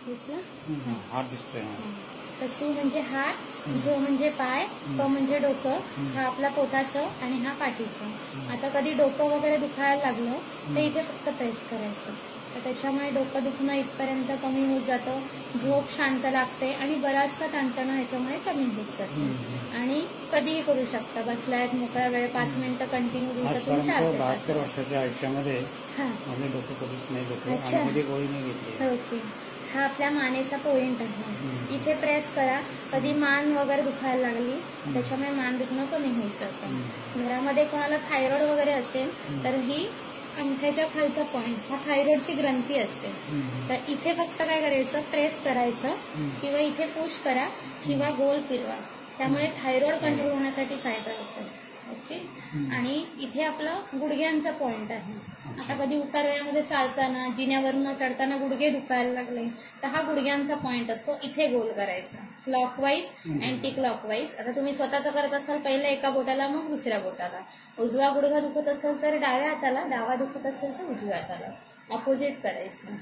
दिसलं हात दिसतोय. तर सू म्हणजे हात, जो म्हणजे पाय, प म्हणजे डोकं, हा आपला पोटाचं आणि हा पाठीचं. आता कधी डोकं वगैरे दुखायला लागलं तर इथे फक्त प्रेस करायचं. तर त्याच्यामुळे डोकं दुखणं इथपर्यंत कमी होत जातं, झोप शांत लागते आणि बराचसा ताणतणाव ह्याच्यामुळे कमी होत जातो. आणि कधीही करू शकता, बसलायत मोकळा वेळ 5 मिनिटं कंटिन्यू दिवसातून 4 ते 5. 72 वर्षाच्या आयुष्यामध्ये माझे डोकं कधीच नाही दुखलं आणि कधी गोळी नाही घेतली. ओके, हा आपल्या मानेचा पॉइंट आहे. इथे प्रेस करा. कधी मान वगैरे दुखायला लागली त्याच्यामुळे मान दुखणं कमी होत जातं. घरामध्ये कोणाला थायरॉइड वगैरे असेल तर ही अंगठ्याच्या खालचा पॉइंट हा थायरॉइडची ग्रंथी असते. तर इथे फक्त काय करायचं, प्रेस करायचं किंवा इथे पुश करा किंवा गोल फिरवा. त्यामुळे थायरॉइड कंट्रोल होण्यासाठी फायदा होतो. ओके, आणि इथे आपलं गुडघ्यांचा पॉइंट आहे. आता कधी उतारवयामध्ये चालताना जिन्यावरून चढताना गुडघे दुखायला लागले तर हा गुडघ्यांचा पॉइंट असतो. इथे गोल करायचा, क्लॉकवाईज, अँटी क्लॉकवाईज. आता तुम्ही स्वतःच करत असाल पहिल्या एका बोटाला मग दुसऱ्या बोटाला. उजवा गुडघा दुखत असेल तर डाव्या हाताला, डावा दुखत असेल तर उजव्या हाताला. अपोजिट करायचं.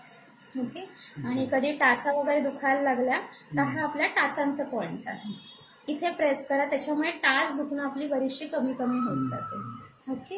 ओके, आणि कधी टाचा वगैरे दुखायला लागल्या तर हा आपल्या टाचांचा पॉइंट आहे. इथे प्रेस करा, त्याच्यामुळे टाच दुखणं आपली बरीचशी कमी होत जाते. ओके,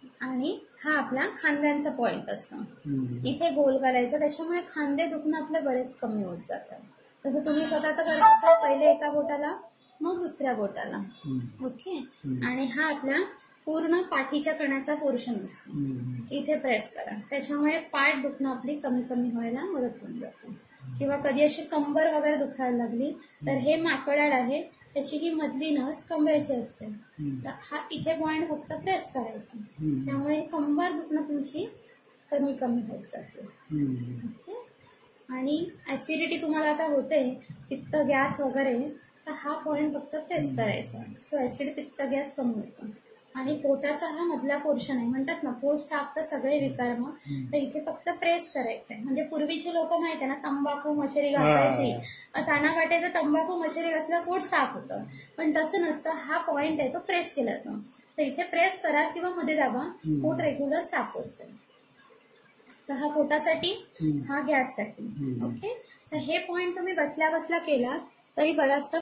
आणि हा आपला खांद्यांचा पॉइंट असतो. इथे गोल करायचं, त्याच्यामुळे खांदे दुखणं आपलं बरेच कमी होत जातं. तसं तुम्ही स्वतःच करत असाल पहिले एका बोटाला मग दुसऱ्या बोटाला. ओके, आणि हा आपला पूर्ण पाठीच्या कण्याचा पोर्शन असतो. इथे प्रेस करा, त्याच्यामुळे पाठ दुखणं आपली कमी व्हायला मदत होऊन जाते. किंवा कधी अशी कंबर वगैरे दुखायला लागली तर हे माकडाड आहे, त्याची ही मधली नस कमरेची असते. तर हा इथे पॉइंट फक्त प्रेस करायचा, त्यामुळे कंबर दुखणं तुमची कमी होत जाते. ओके, आणि ऍसिडिटी तुम्हाला आता होते, पित्त गॅस वगैरे, तर हा पॉइंट फक्त प्रेस करायचा. सो ऍसिड पित्त गॅस कमी होतो. आणि पोटाचा हा मधला पोर्शन आहे, म्हणतात ना पोट साफ तर सगळे विकार मग. तर इथे फक्त प्रेस करायचंय. म्हणजे पूर्वीचे लोक माहिती आहे ना, तंबाखू मशरी घासायची, त्यांना वाटायचं तंबाखू मशरी घासलं पोट साफ होतं, पण तसं नसतं. हा पॉइंट आहे तो प्रेस केला जातो. तर इथे प्रेस करा किंवा मध्ये दाबा, पोट रेग्युलर साफ होत जाईल. तर हा पोटासाठी, हा गॅससाठी. ओके, तर हे पॉइंट तुम्ही बसल्या केला तरी बराचसा